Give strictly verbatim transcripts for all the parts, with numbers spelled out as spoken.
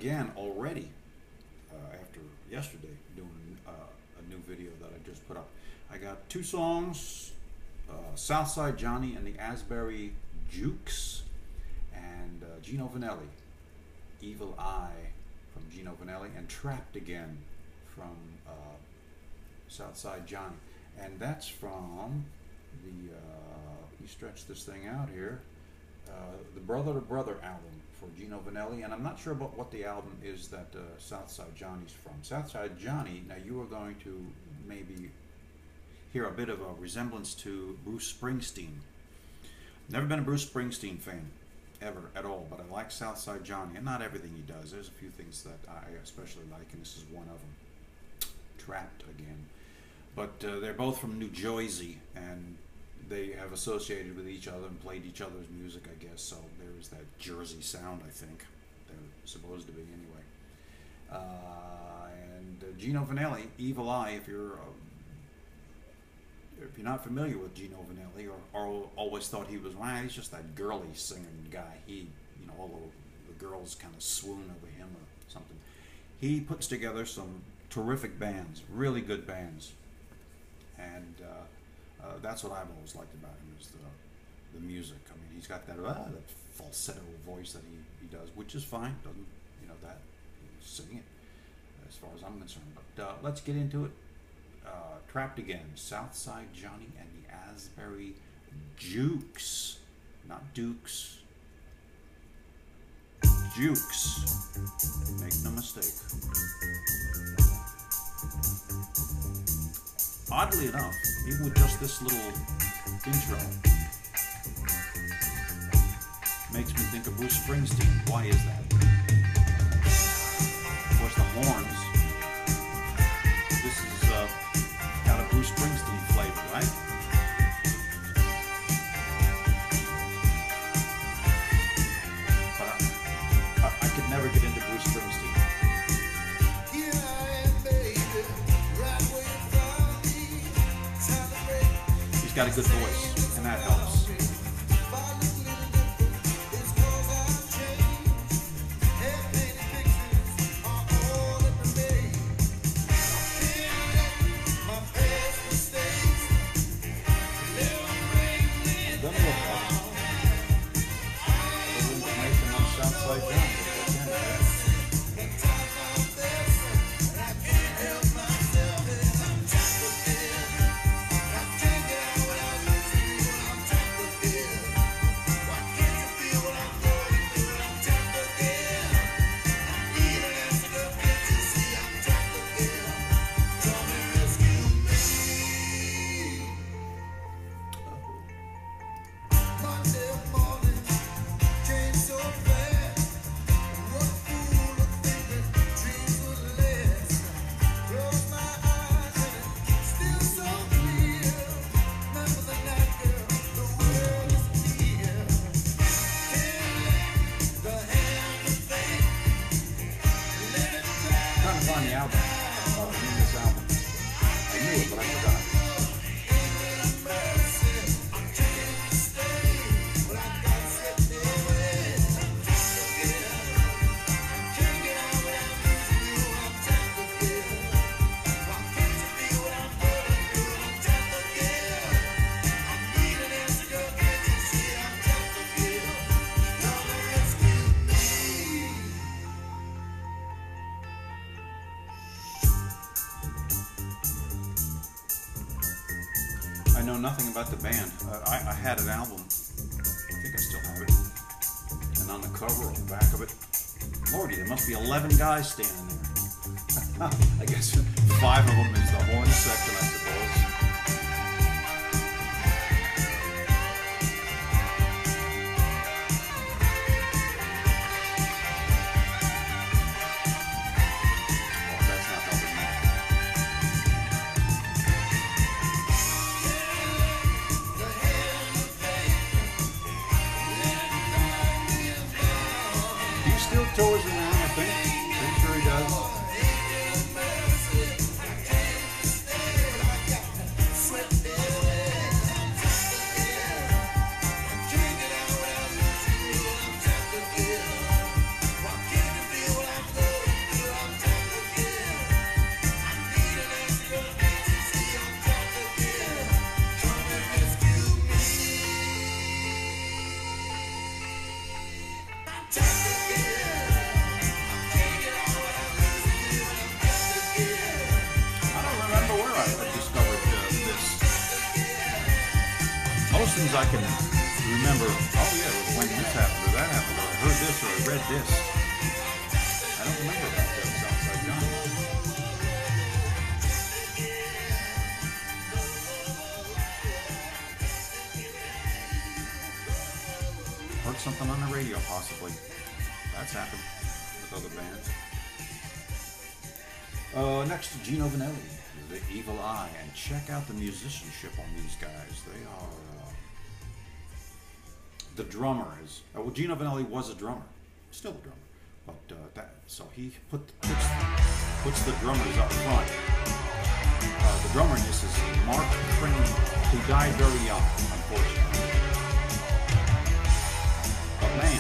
again already uh, after yesterday doing uh, a new video that I just put up. I got two songs, uh, Southside Johnny and the Asbury Jukes, and uh, Gino Vannelli, Evil Eye from Gino Vannelli, and Trapped Again from uh, Southside Johnny. And that's from the, uh, you stretch this thing out here, uh, the Brother to Brother album for Gino Vannelli. And I'm not sure about what the album is that uh, Southside Johnny's from. Southside Johnny, now you are going to maybe hear a bit of a resemblance to Bruce Springsteen. Never been a Bruce Springsteen fan, ever, at all, but I like Southside Johnny, and not everything he does. There's a few things that I especially like, and this is one of them. Trapped Again. But uh, they're both from New Jersey, and they have associated with each other and played each other's music, I guess, so there's that Jersey sound, I think. They're supposed to be, anyway. Uh, and uh, Gino Vannelli, Evil Eye, if you're... Uh, If you're not familiar with Gino Vannelli, or, or always thought he was, wow, he's just that girly singing guy. He, you know, all the, the girls kind of swoon over him or something. He puts together some terrific bands, really good bands, and uh, uh, that's what I've always liked about him, is the the music. I mean, he's got that uh, that falsetto voice that he, he does, which is fine. Doesn't, you know, that sing it as far as I'm concerned. But uh, let's get into it. Uh, Trapped Again, Southside Johnny and the Asbury Jukes, not Dukes, Jukes, make no mistake. Oddly enough, even with just this little intro, makes me think of Bruce Springsteen. Why is that? Of course, the horns. This is uh, got a Bruce Springsteen flavor, right? But I, I, I could never get into Bruce Springsteen. He's got a good voice, and that helps. I know nothing about the band. Uh, I, I had an album. I think I still have it. And on the cover, on the back of it, Lordy, there must be eleven guys standing there. I guess five of them is the horn section, I suppose. Tours around, I think. Pretty sure he does. I don't remember where I discovered uh, this. Most things I can remember, oh yeah, it was when this happened or that happened, or I heard this or I read this. I don't remember that uh, Southside Johnny. Heard something on the radio, possibly. That's happened with other bands. Uh, next to Gino Vannelli, The Evil Eye, and check out the musicianship on these guys. They are. Uh, the drummer is. Uh, well, Gino Vannelli was a drummer, still a drummer, but uh, that. So he put puts, puts the drummers up front. Uh, the drummer in this is Mark Crane, who died very young, unfortunately. But man.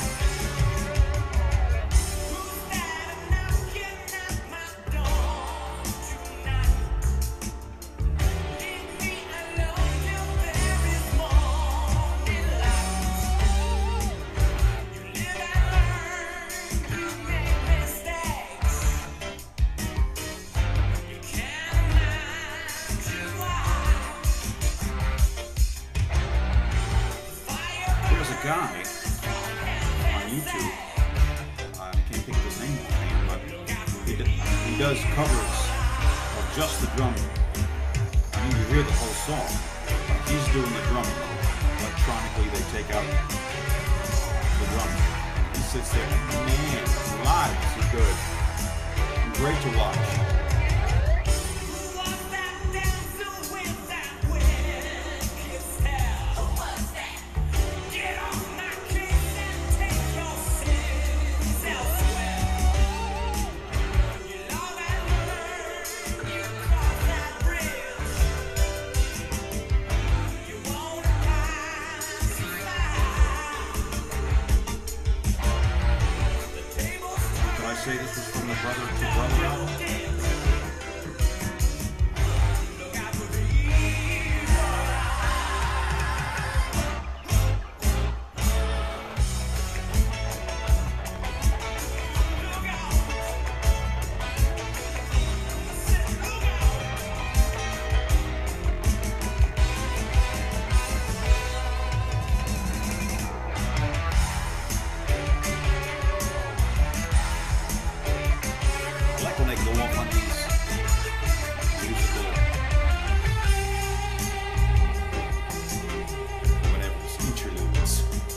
Guy on YouTube, I can't think of his name offhand, but he, d he does covers of just the drumming. I mean, you hear the whole song, but he's doing the drumming. Electronically, they take out the drumming. He sits there, and man, live is he good. Great to watch. Say this was from the Brother to Brother album? When they go off on these musical, whatever, interludes.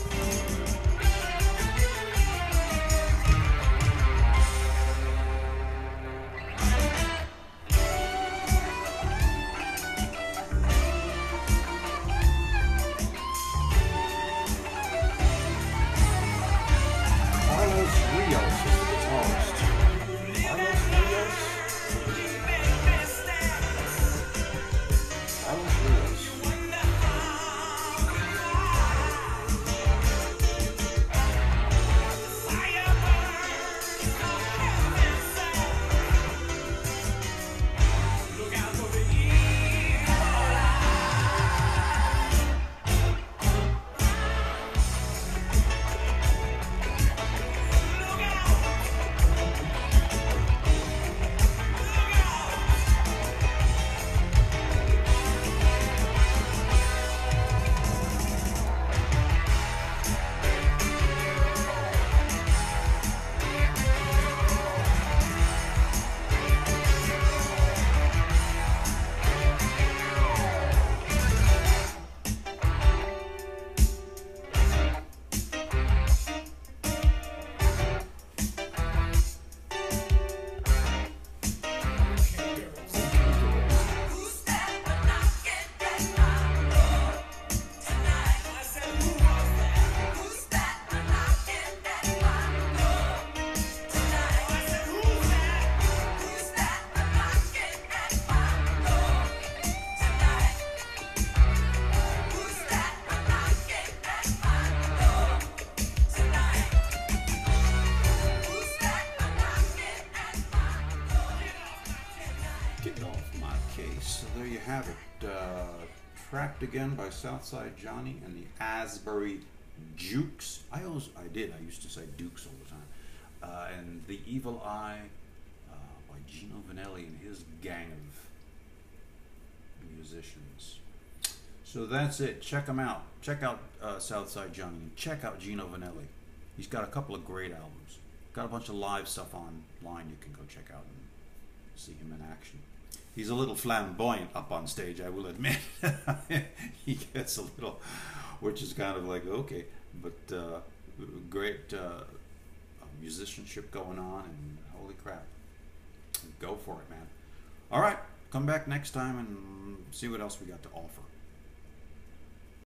Carlos Rios is the guitarist. So there you have it. Uh, tracked again by Southside Johnny and the Asbury Jukes. I always, I did. I used to say Dukes all the time. Uh, and The Evil Eye uh, by Gino Vannelli and his gang of musicians. So that's it. Check them out. Check out uh, Southside Johnny. Check out Gino Vannelli. He's got a couple of great albums. Got a bunch of live stuff online you can go check out and see him in action. He's a little flamboyant up on stage, I will admit. He gets a little, which is kind of like, okay, but uh, great uh, musicianship going on, and holy crap. Go for it, man. All right, come back next time and see what else we got to offer.